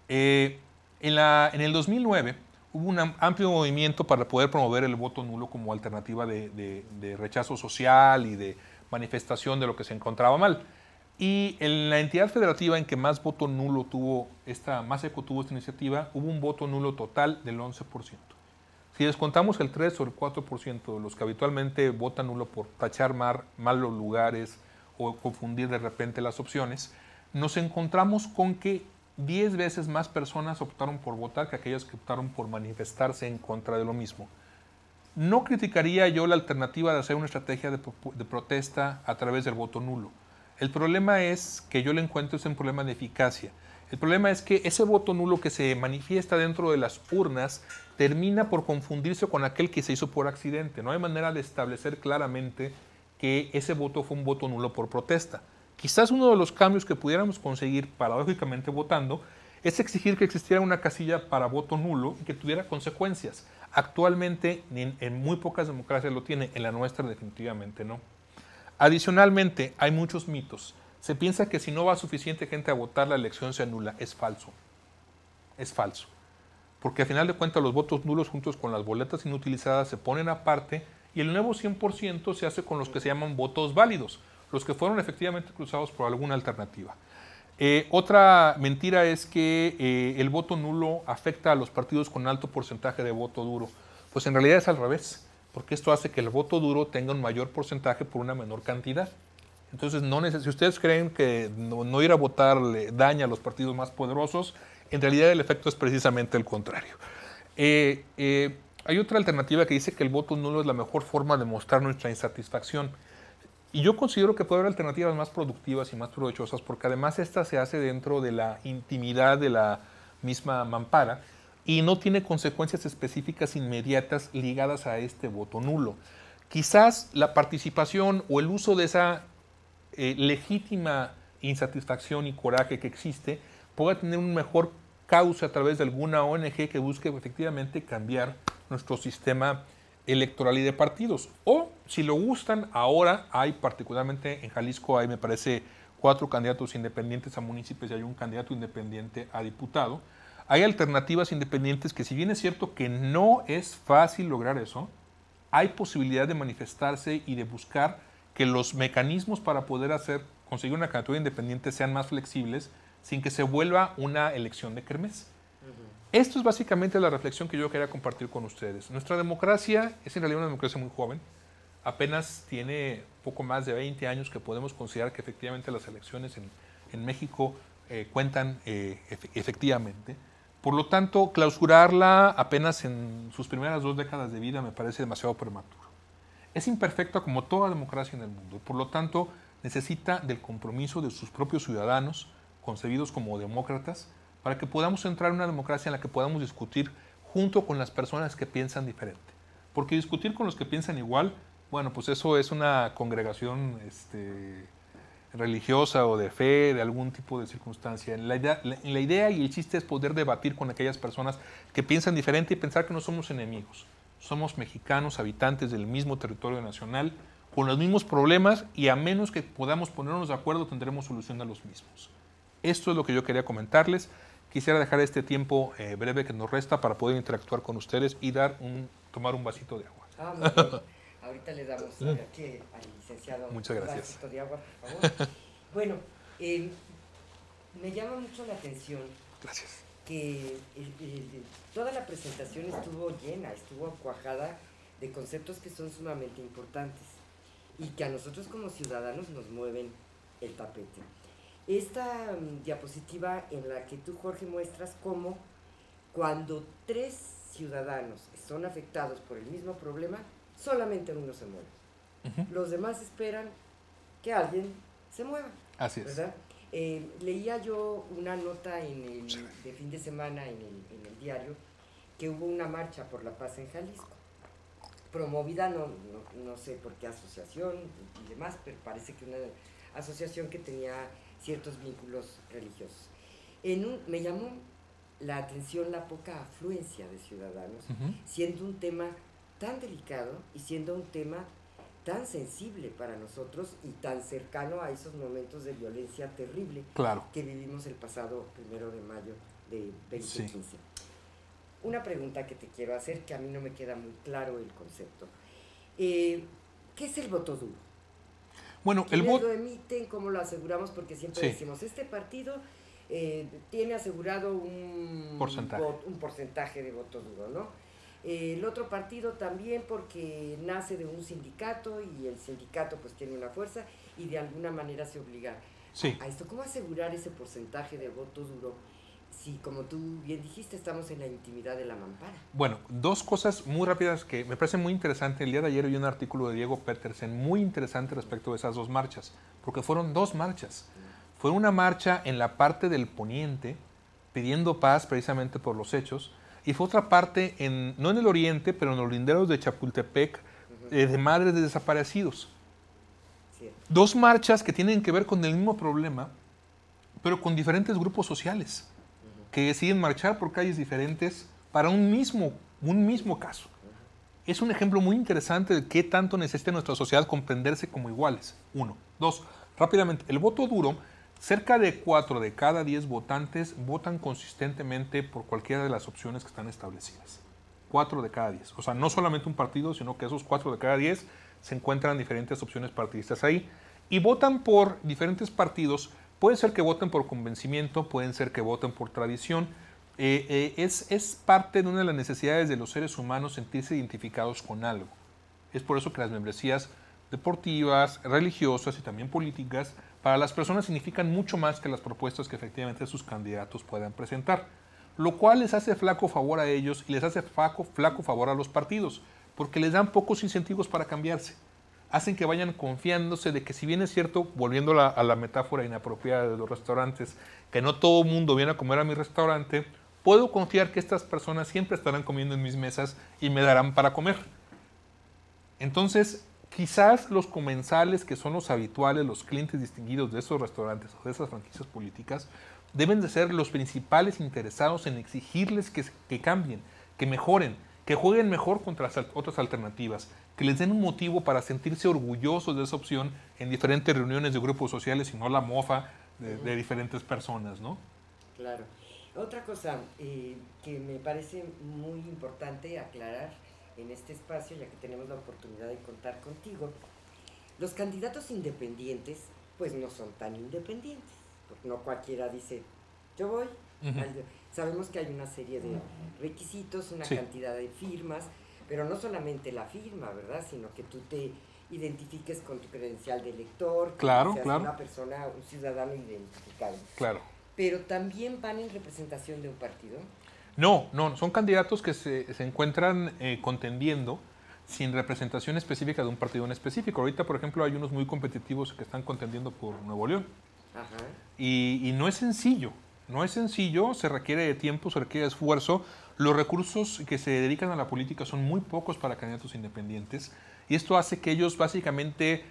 En el 2009 hubo un amplio movimiento para poder promover el voto nulo como alternativa de rechazo social y de manifestación de lo que se encontraba mal. Y en la entidad federativa en que más voto nulo tuvo más eco tuvo esta iniciativa, hubo un voto nulo total del 11%. Si descontamos el 3 o el 4% de los que habitualmente votan nulo por tachar mal los lugares o confundir de repente las opciones, nos encontramos con que 10 veces más personas optaron por votar que aquellas que optaron por manifestarse en contra de lo mismo. No criticaría yo la alternativa de hacer una estrategia de protesta a través del voto nulo. El problema es que yo le encuentro es un problema de eficacia. El problema es que ese voto nulo que se manifiesta dentro de las urnas termina por confundirse con aquel que se hizo por accidente. No hay manera de establecer claramente que ese voto fue un voto nulo por protesta. Quizás uno de los cambios que pudiéramos conseguir paradójicamente votando es exigir que existiera una casilla para voto nulo y que tuviera consecuencias. Actualmente en muy pocas democracias lo tiene, en la nuestra definitivamente no. Adicionalmente, hay muchos mitos. Se piensa que si no va suficiente gente a votar, la elección se anula. Es falso. Es falso. Porque al final de cuentas los votos nulos juntos con las boletas inutilizadas se ponen aparte y el nuevo 100% se hace con los que se llaman votos válidos, los que fueron efectivamente cruzados por alguna alternativa. Otra mentira es que el voto nulo afecta a los partidos con alto porcentaje de voto duro. Pues en realidad es al revés, porque esto hace que el voto duro tenga un mayor porcentaje por una menor cantidad. Entonces, si ustedes creen que no ir a votar le daña a los partidos más poderosos, en realidad el efecto es precisamente el contrario. Hay otra alternativa que dice que el voto nulo es la mejor forma de mostrar nuestra insatisfacción. Y yo considero que puede haber alternativas más productivas y más provechosas, porque además esta se hace dentro de la intimidad de la misma mampara y no tiene consecuencias específicas inmediatas ligadas a este voto nulo. Quizás la participación o el uso de esa legítima insatisfacción y coraje que existe pueda tener un mejor cauce a través de alguna ONG que busque efectivamente cambiar nuestro sistema electoral y de partidos. O, si lo gustan, ahora hay, particularmente en Jalisco, hay, me parece, 4 candidatos independientes a municipios y hay un candidato independiente a diputado. Hay alternativas independientes que, si bien es cierto que no es fácil lograr eso, hay posibilidad de manifestarse y de buscar que los mecanismos para poder conseguir una candidatura independiente sean más flexibles sin que se vuelva una elección de kermés. Esto es básicamente la reflexión que yo quería compartir con ustedes. Nuestra democracia es en realidad una democracia muy joven. Apenas tiene poco más de 20 años que podemos considerar que efectivamente las elecciones en México cuentan efectivamente. Por lo tanto, clausurarla apenas en sus primeras 2 décadas de vida me parece demasiado prematuro. Es imperfecta como toda democracia en el mundo y por lo tanto necesita del compromiso de sus propios ciudadanos, concebidos como demócratas, para que podamos entrar en una democracia en la que podamos discutir junto con las personas que piensan diferente. Porque discutir con los que piensan igual, bueno, pues eso es una congregación religiosa o de fe, de algún tipo de circunstancia. La idea y el chiste es poder debatir con aquellas personas que piensan diferente y pensar que no somos enemigos. Somos mexicanos, habitantes del mismo territorio nacional, con los mismos problemas y a menos que podamos ponernos de acuerdo tendremos solución a los mismos. Esto es lo que yo quería comentarles. Quisiera dejar este tiempo breve que nos resta para poder interactuar con ustedes y tomar un vasito de agua. Muy bien. Ahorita le damos aquí al licenciado Muchas gracias. Un vasito de agua, por favor. Bueno, me llama mucho la atención. Gracias. Que toda la presentación estuvo llena, estuvo cuajada de conceptos que son sumamente importantes y que a nosotros como ciudadanos nos mueven el tapete. Esta diapositiva en la que tú, Jorge, muestras cómo cuando 3 ciudadanos son afectados por el mismo problema, solamente uno se mueve. Los demás esperan que alguien se mueva. Así es. ¿Verdad? Leía yo una nota de fin de semana en el diario que hubo una marcha por la paz en Jalisco, promovida no sé por qué asociación y demás, pero parece que una asociación que tenía ciertos vínculos religiosos. Me llamó la atención la poca afluencia de ciudadanos, siendo un tema tan delicado y siendo un tema tan sensible para nosotros y tan cercano a esos momentos de violencia terrible que vivimos el pasado 1 de mayo de 2015. Sí. Una pregunta que te quiero hacer, que a mí no me queda muy claro el concepto. ¿Qué es el voto duro? Bueno, el voto lo emiten, cómo lo aseguramos, porque siempre decimos, este partido tiene asegurado un porcentaje de voto duro, ¿no? El otro partido también porque nace de un sindicato y el sindicato pues tiene una fuerza y de alguna manera se obliga a esto. ¿Cómo asegurar ese porcentaje de voto duro si, como tú bien dijiste, estamos en la intimidad de la mampara? Bueno, dos cosas muy rápidas que me parecen muy interesantes. El día de ayer oí un artículo de Diego Petersen muy interesante respecto de esas dos marchas, porque fueron dos marchas. Fue una marcha en la parte del poniente, pidiendo paz precisamente por los hechos, y fue otra parte, no en el oriente, pero en los linderos de Chapultepec, de madres de desaparecidos. Sí. Dos marchas que tienen que ver con el mismo problema, pero con diferentes grupos sociales, que deciden marchar por calles diferentes para un mismo caso. Es un ejemplo muy interesante de qué tanto necesita nuestra sociedad comprenderse como iguales. 1. 2. Rápidamente, el voto duro, cerca de 4 de cada 10 votantes votan consistentemente por cualquiera de las opciones que están establecidas. 4 de cada 10. O sea, no solamente un partido, sino que esos 4 de cada 10 se encuentran diferentes opciones partidistas ahí. Y votan por diferentes partidos. Puede ser que voten por convencimiento, pueden ser que voten por tradición. Es parte de una de las necesidades de los seres humanos sentirse identificados con algo. Es por eso que las membresías deportivas, religiosas y también políticas, para las personas significan mucho más que las propuestas que efectivamente sus candidatos puedan presentar. Lo cual les hace flaco favor a ellos y les hace flaco favor a los partidos, porque les dan pocos incentivos para cambiarse. Hacen que vayan confiándose de que, si bien es cierto, volviendo a la metáfora inapropiada de los restaurantes, que no todo el mundo viene a comer a mi restaurante, puedo confiar que estas personas siempre estarán comiendo en mis mesas y me darán para comer. Entonces, quizás los comensales, que son los habituales, los clientes distinguidos de esos restaurantes o de esas franquicias políticas, deben de ser los principales interesados en exigirles que cambien, que mejoren, que jueguen mejor contra las otras alternativas, que les den un motivo para sentirse orgullosos de esa opción en diferentes reuniones de grupos sociales y no la mofa de diferentes personas, ¿no? Claro. Otra cosa que me parece muy importante aclarar en este espacio, ya que tenemos la oportunidad de contar contigo, los candidatos independientes pues no son tan independientes, porque no cualquiera dice, yo voy. Sabemos que hay una serie de requisitos, una cantidad de firmas, pero no solamente la firma, ¿verdad? Sino que tú te identifiques con tu credencial de elector, que seas una persona, un ciudadano identificado. Claro. Pero también van en representación de un partido. No, son candidatos que se encuentran contendiendo sin representación específica de un partido en específico. Ahorita, por ejemplo, hay unos muy competitivos que están contendiendo por Nuevo León. Ajá. Y no es sencillo. No es sencillo, se requiere de tiempo, se requiere de esfuerzo. Los recursos que se dedican a la política son muy pocos para candidatos independientes y esto hace que ellos básicamente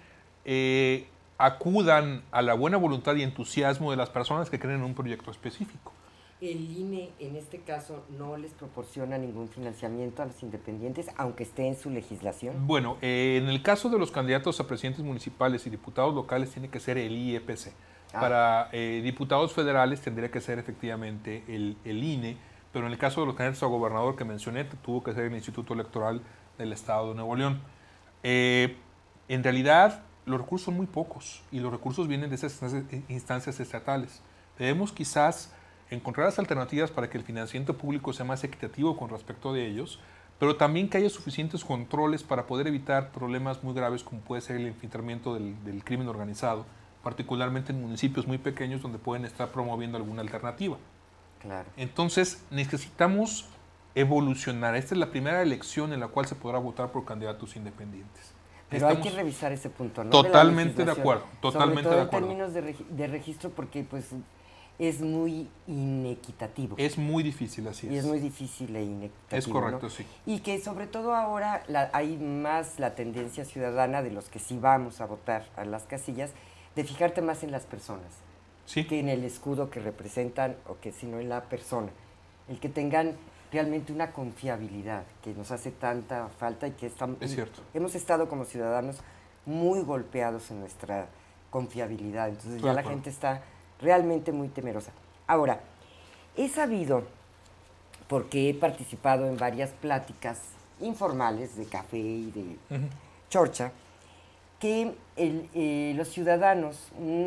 acudan a la buena voluntad y entusiasmo de las personas que creen en un proyecto específico. El INE, en este caso, no les proporciona ningún financiamiento a los independientes, aunque esté en su legislación. Bueno, en el caso de los candidatos a presidentes municipales y diputados locales tiene que ser el IEPC. Para diputados federales tendría que ser efectivamente el INE, pero en el caso de los candidatos a gobernador que mencioné, tuvo que ser el Instituto Electoral del Estado de Nuevo León. En realidad, los recursos son muy pocos y los recursos vienen de esas instancias estatales. Debemos quizás encontrar las alternativas para que el financiamiento público sea más equitativo con respecto de ellos, pero también que haya suficientes controles para poder evitar problemas muy graves como puede ser el infiltramiento del crimen organizado, particularmente en municipios muy pequeños donde pueden estar promoviendo alguna alternativa. Claro. Entonces, necesitamos evolucionar. Esta es la primera elección en la cual se podrá votar por candidatos independientes. Pero hay que revisar ese punto, ¿no? Totalmente de acuerdo, totalmente de acuerdo. En términos de registro, porque pues es muy inequitativo. Es muy difícil, así es. Y es muy difícil e inequitativo. Es correcto, ¿no? Sí. Y que sobre todo ahora hay más la tendencia ciudadana de los que sí vamos a votar a las casillas, de fijarte más en las personas, que en el escudo que representan, o que sino en la persona. El que tengan realmente una confiabilidad que nos hace tanta falta y que es cierto. Hemos estado como ciudadanos muy golpeados en nuestra confiabilidad. Entonces ya la gente está realmente muy temerosa. Ahora, he sabido, porque he participado en varias pláticas informales de café y de chorcha, que los ciudadanos,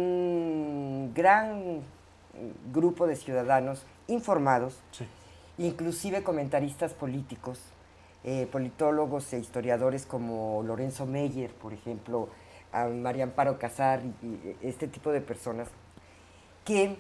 un gran grupo de ciudadanos informados, sí, inclusive comentaristas políticos, politólogos e historiadores como Lorenzo Meyer, por ejemplo, a María Amparo Casar y este tipo de personas, que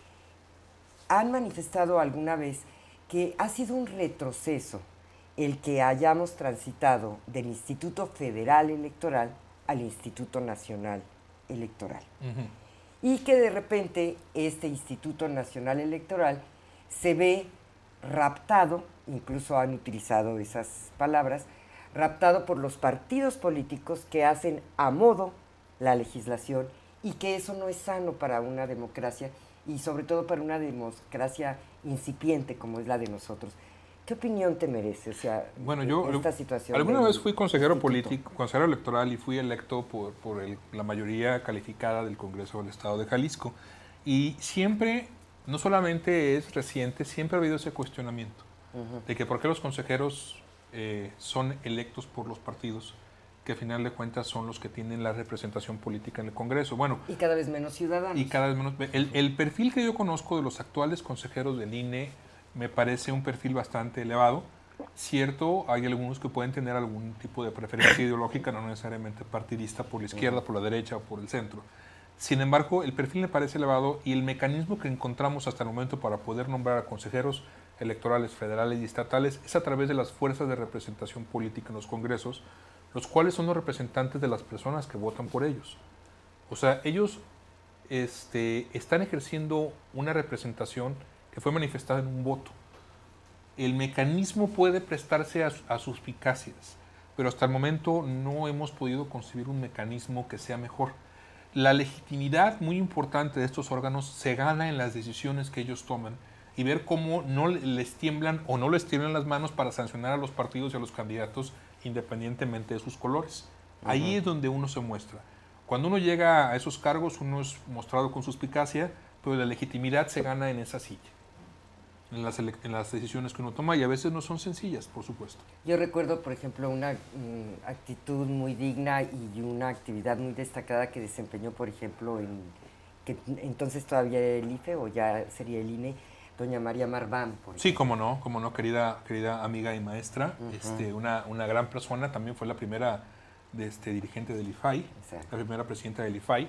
han manifestado alguna vez que ha sido un retroceso el que hayamos transitado del Instituto Federal Electoral al Instituto Nacional Electoral. Y que de repente este Instituto Nacional Electoral se ve raptado, incluso han utilizado esas palabras, raptado por los partidos políticos que hacen a modo la legislación, y que eso no es sano para una democracia, y sobre todo para una democracia incipiente como es la de nosotros. ¿Qué opinión te merece, o sea, bueno, yo esta situación? Alguna vez fui consejero político, consejero electoral, y fui electo por la mayoría calificada del Congreso del Estado de Jalisco. Y siempre, no solamente es reciente, siempre ha habido ese cuestionamiento de que por qué los consejeros son electos por los partidos, que al final de cuentas son los que tienen la representación política en el Congreso. Bueno, y cada vez menos ciudadanos. Y cada vez menos. El perfil que yo conozco de los actuales consejeros del INE me parece un perfil bastante elevado. Cierto, hay algunos que pueden tener algún tipo de preferencia ideológica, no necesariamente partidista, por la izquierda, por la derecha o por el centro. Sin embargo, el perfil me parece elevado, y el mecanismo que encontramos hasta el momento para poder nombrar a consejeros electorales federales y estatales es a través de las fuerzas de representación política en los congresos, los cuales son los representantes de las personas que votan por ellos. O sea, ellos están ejerciendo una representación que fue manifestada en un voto. El mecanismo puede prestarse a suspicacias, pero hasta el momento no hemos podido concebir un mecanismo que sea mejor. La legitimidad muy importante de estos órganos se gana en las decisiones que ellos toman, y ver cómo no les tiemblan o no les tiemblan las manos para sancionar a los partidos y a los candidatos independientemente de sus colores. Ahí es donde uno se muestra. Cuando uno llega a esos cargos, uno es mostrado con suspicacia, pero la legitimidad se gana en esa silla, en las decisiones que uno toma, y a veces no son sencillas, por supuesto. Yo recuerdo, por ejemplo, una actitud muy digna y una actividad muy destacada que desempeñó, por ejemplo, que entonces todavía era el IFE o ya sería el INE, doña María Marván. Sí, cómo no, querida amiga y maestra, una gran persona, también fue la primera dirigente del IFAI, la primera presidenta del IFAI,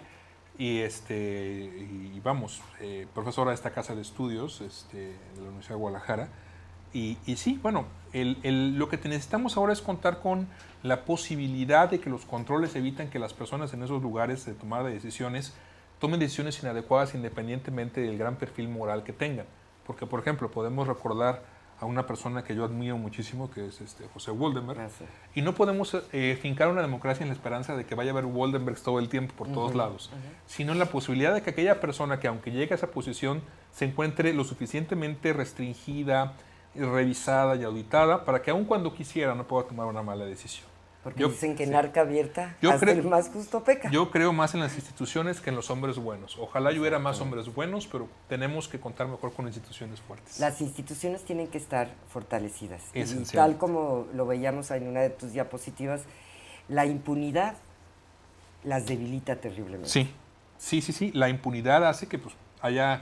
y vamos, profesora de esta casa de estudios de la Universidad de Guadalajara. Y sí, bueno, lo que necesitamos ahora es contar con la posibilidad de que los controles evitan que las personas en esos lugares de tomar de decisiones tomen decisiones inadecuadas independientemente del gran perfil moral que tengan. Porque, por ejemplo, podemos recordar a una persona que yo admiro muchísimo, que es José Woldenberg, y no podemos fincar una democracia en la esperanza de que vaya a haber Woldenbergs todo el tiempo, por todos lados, sino en la posibilidad de que aquella persona que, aunque llegue a esa posición, se encuentre lo suficientemente restringida, revisada y auditada para que aun cuando quisiera no pueda tomar una mala decisión. Porque dicen que en arca abierta hasta el más justo peca. Yo creo más en las instituciones que en los hombres buenos. Ojalá yo hubiera más hombres buenos, pero tenemos que contar mejor con instituciones fuertes. Las instituciones tienen que estar fortalecidas. Y esencial. Tal como lo veíamos en una de tus diapositivas, la impunidad las debilita terriblemente. Sí. La impunidad hace que haya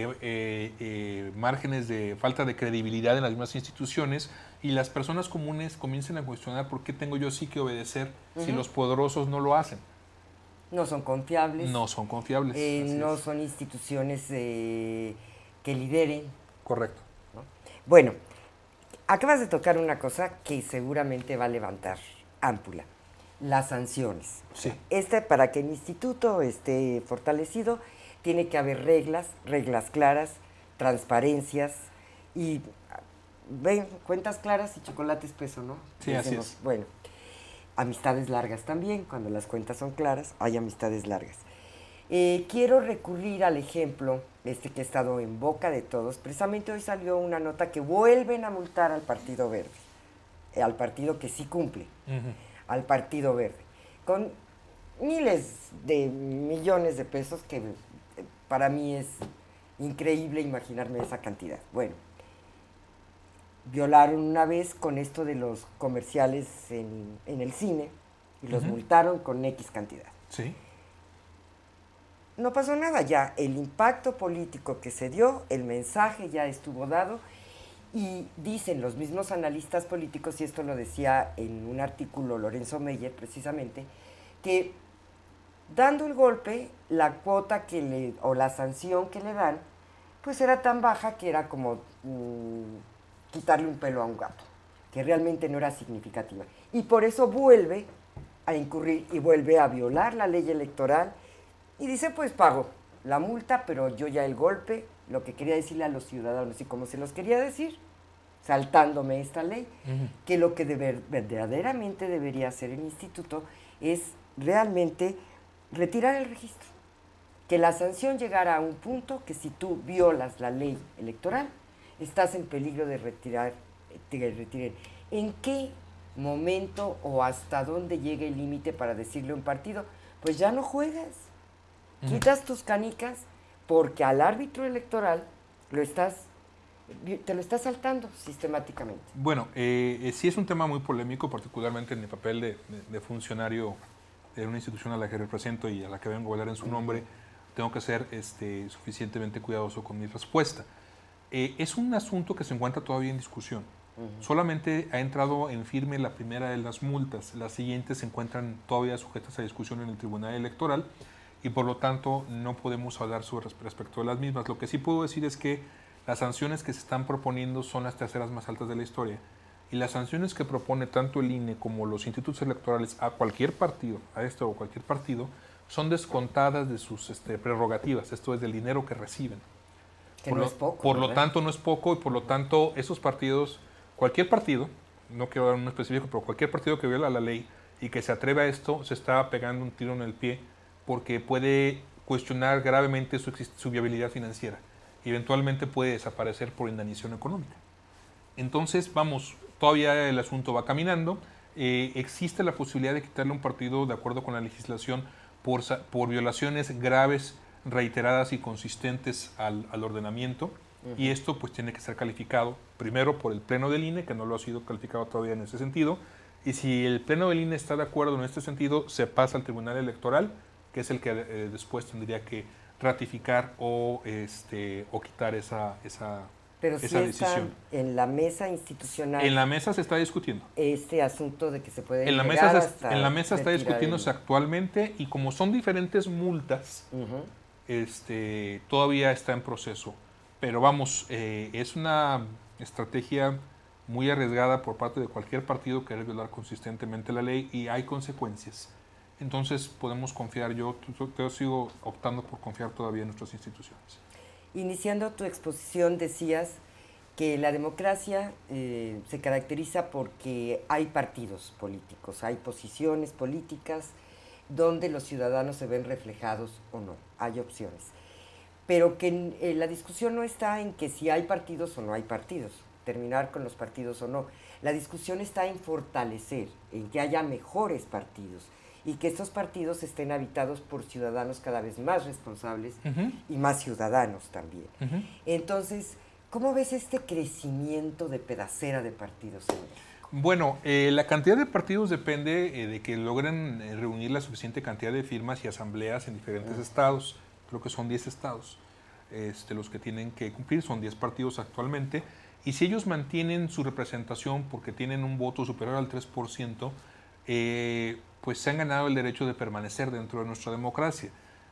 márgenes de falta de credibilidad en las mismas instituciones, y las personas comunes comiencen a cuestionar por qué tengo yo sí que obedecer si los poderosos no lo hacen. No son confiables. No son confiables. No son instituciones que lideren. Correcto. ¿No? Bueno, acabas de tocar una cosa que seguramente va a levantar ámpula: las sanciones. Sí. Para que el instituto esté fortalecido, tiene que haber reglas claras, transparencias y cuentas claras y chocolate espeso, ¿no? Sí, así es. Bueno, amistades largas también. Cuando las cuentas son claras, hay amistades largas. Quiero recurrir al ejemplo que ha estado en boca de todos. Precisamente hoy salió una nota que vuelven a multar al Partido Verde, al partido que sí cumple, al Partido Verde, con miles de millones de pesos, que para mí es increíble imaginarme esa cantidad. Bueno, violaron una vez con esto de los comerciales en el cine, y los multaron con X cantidad. Sí. No pasó nada ya, el impacto político que se dio, el mensaje ya estuvo dado y dicen los mismos analistas políticos, y esto lo decía en un artículo Lorenzo Meyer precisamente, que dando el golpe, la cuota o la sanción que le dan, pues era tan baja que era como quitarle un pelo a un gato, que realmente no era significativa. Y por eso vuelve a incurrir y vuelve a violar la ley electoral y dice, pues pago la multa, pero yo ya el golpe, lo que quería decirle a los ciudadanos y como se los quería decir, saltándome esta ley, que lo que verdaderamente debería hacer el instituto es realmente retirar el registro. Que la sanción llegara a un punto que si tú violas la ley electoral, estás en peligro de retirar. ¿En qué momento o hasta dónde llega el límite para decirle a un partido, pues ya no juegas? Quitas tus canicas porque al árbitro electoral te lo estás saltando sistemáticamente. Bueno, sí es un tema muy polémico, particularmente en mi papel de funcionario de una institución a la que represento y a la que vengo a hablar en su nombre. Tengo que ser suficientemente cuidadoso con mi respuesta. Es un asunto que se encuentra todavía en discusión. Solamente ha entrado en firme la primera de las multas. Las siguientes se encuentran todavía sujetas a discusión en el Tribunal Electoral y por lo tanto no podemos hablar respecto a las mismas. Lo que sí puedo decir es que las sanciones que se están proponiendo son las terceras más altas de la historia. Y las sanciones que propone tanto el INE como los institutos electorales a cualquier partido, a este o cualquier partido, son descontadas de sus prerrogativas, esto es del dinero que reciben. Que no es poco. Por lo tanto, no es poco y por lo tanto esos partidos, cualquier partido, no quiero dar un específico, pero cualquier partido que viola la ley y que se atreva a esto, se está pegando un tiro en el pie porque puede cuestionar gravemente su viabilidad financiera y eventualmente puede desaparecer por indemnización económica. Entonces, vamos, todavía el asunto va caminando. Existe la posibilidad de quitarle a un partido, de acuerdo con la legislación, por violaciones graves, reiteradas y consistentes al ordenamiento. Y esto pues tiene que ser calificado primero por el Pleno del INE, que no lo ha sido calificado todavía en ese sentido. Y si el Pleno del INE está de acuerdo en este sentido, se pasa al Tribunal Electoral, que es el que después tendría que ratificar o quitar esa Pero sí está en la mesa institucional. En la mesa se está discutiendo. Este asunto de que se puede en la mesa está discutiéndose actualmente y como son diferentes multas, todavía está en proceso. Pero vamos, es una estrategia muy arriesgada por parte de cualquier partido querer violar consistentemente la ley y hay consecuencias. Entonces podemos confiar, yo sigo optando por confiar todavía en nuestras instituciones. Iniciando tu exposición decías que la democracia se caracteriza porque hay partidos políticos, hay posiciones políticas donde los ciudadanos se ven reflejados o no, hay opciones. Pero que la discusión no está en que si hay partidos o no hay partidos, terminar con los partidos o no. La discusión está en fortalecer, en que haya mejores partidos y que estos partidos estén habitados por ciudadanos cada vez más responsables y más ciudadanos también. Entonces, ¿cómo ves este crecimiento de pedacera de partidos en México? Bueno, la cantidad de partidos depende de que logren reunir la suficiente cantidad de firmas y asambleas en diferentes estados. Creo que son 10 estados los que tienen que cumplir, son 10 partidos actualmente. Y si ellos mantienen su representación porque tienen un voto superior al 3%, pues se han ganado el derecho de permanecer dentro de nuestra democracia.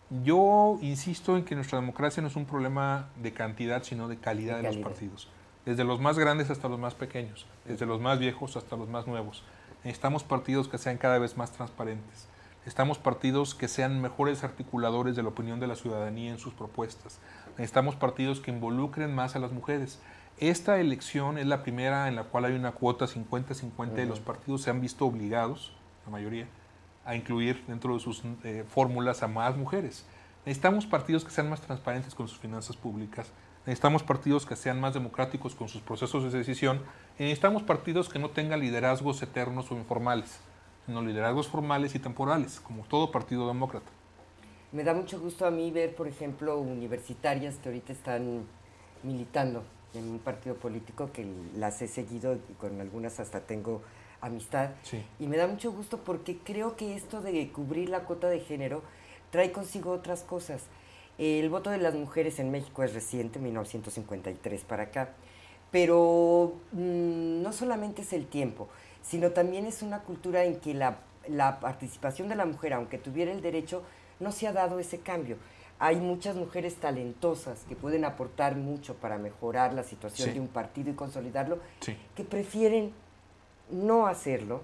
Yo insisto en que nuestra democracia no es un problema de cantidad, sino de calidad de los partidos. Desde los más grandes hasta los más pequeños, desde los más viejos hasta los más nuevos. Necesitamos partidos que sean cada vez más transparentes. Necesitamos partidos que sean mejores articuladores de la opinión de la ciudadanía en sus propuestas. Necesitamos partidos que involucren más a las mujeres. Esta elección es la primera en la cual hay una cuota 50-50 y los partidos se han visto obligados, la mayoría, a incluir dentro de sus fórmulas a más mujeres. Necesitamos partidos que sean más transparentes con sus finanzas públicas, necesitamos partidos que sean más democráticos con sus procesos de decisión y necesitamos partidos que no tengan liderazgos eternos o informales, sino liderazgos formales y temporales, como todo partido demócrata. Me da mucho gusto a mí ver, por ejemplo, universitarias que ahorita están militando en un partido político que las he seguido y con algunas hasta tengo amistad. Sí. Y me da mucho gusto porque creo que esto de cubrir la cuota de género trae consigo otras cosas. El voto de las mujeres en México es reciente, 1953 para acá, pero no solamente es el tiempo, sino también es una cultura en que la participación de la mujer, aunque tuviera el derecho, no se ha dado ese cambio. Hay muchas mujeres talentosas que pueden aportar mucho para mejorar la situación de un partido y consolidarlo, que prefieren no hacerlo,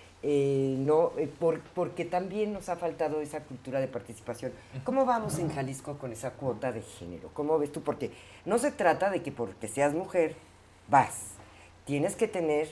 porque también nos ha faltado esa cultura de participación. ¿Cómo vamos en Jalisco con esa cuota de género? ¿Cómo ves tú? Porque no se trata de que porque seas mujer vas. Tienes que tener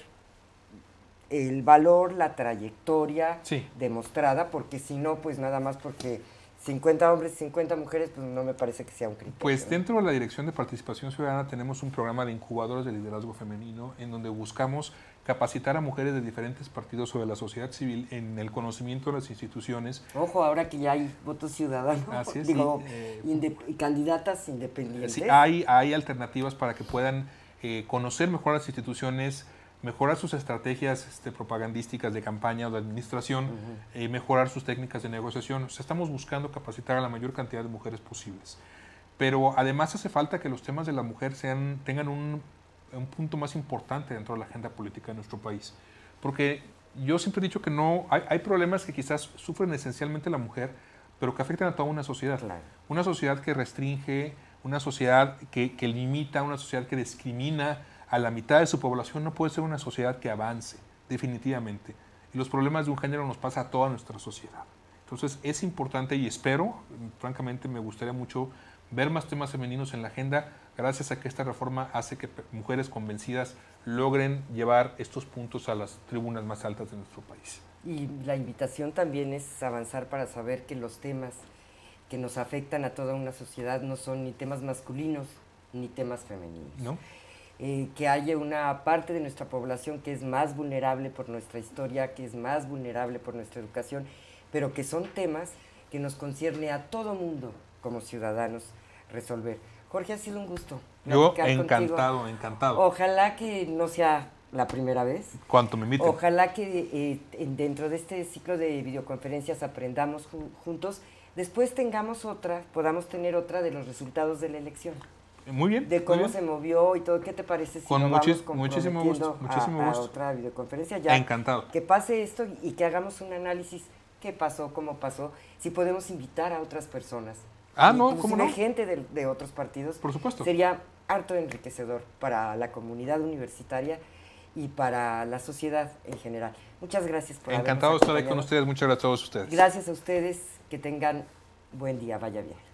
el valor, la trayectoria demostrada, porque si no, pues nada más porque 50 hombres y 50 mujeres, pues no me parece que sea un criterio. Pues dentro de la Dirección de Participación Ciudadana tenemos un programa de incubadoras de liderazgo femenino en donde buscamos capacitar a mujeres de diferentes partidos sobre la sociedad civil en el conocimiento de las instituciones. Ojo, ahora que ya hay voto ciudadano, así es, digo, candidatas independientes. Sí, hay alternativas para que puedan conocer mejor las instituciones, mejorar sus estrategias propagandísticas de campaña o de administración, mejorar sus técnicas de negociación. O sea, estamos buscando capacitar a la mayor cantidad de mujeres posibles. Pero además hace falta que los temas de la mujer tengan un punto más importante dentro de la agenda política de nuestro país. Porque yo siempre he dicho que no hay problemas que quizás sufren esencialmente la mujer, pero que afectan a toda una sociedad. Claro. Una sociedad que restringe, una sociedad que limita, una sociedad que discrimina a la mitad de su población no puede ser una sociedad que avance, definitivamente. Y los problemas de un género nos pasa a toda nuestra sociedad. Entonces es importante y espero, francamente me gustaría mucho ver más temas femeninos en la agenda, gracias a que esta reforma hace que mujeres convencidas logren llevar estos puntos a las tribunas más altas de nuestro país. Y la invitación también es avanzar para saber que los temas que nos afectan a toda una sociedad no son ni temas masculinos ni temas femeninos. ¿No? Que haya una parte de nuestra población que es más vulnerable por nuestra historia, que es más vulnerable por nuestra educación, pero que son temas que nos concierne a todo mundo como ciudadanos resolver. Jorge, ha sido un gusto. Yo encantado. Ojalá que no sea la primera vez. Cuanto me inviten. Ojalá que dentro de este ciclo de videoconferencias aprendamos juntos. Después podamos tener otra de los resultados de la elección. Muy bien. De cómo se movió y todo. ¿Qué te parece si nos vamos muchísimo gusto. a otra videoconferencia? Ya, encantado. Que pase esto y que hagamos un análisis. ¿Qué pasó? ¿Cómo pasó? Si podemos invitar a otras personas. ¿Cómo no? Gente de otros partidos. Por supuesto. Sería harto enriquecedor para la comunidad universitaria y para la sociedad en general. Muchas gracias por habernos acompañado. Encantado de estar ahí con ustedes. Muchas gracias a todos ustedes. Gracias a ustedes. Que tengan buen día. Vaya bien.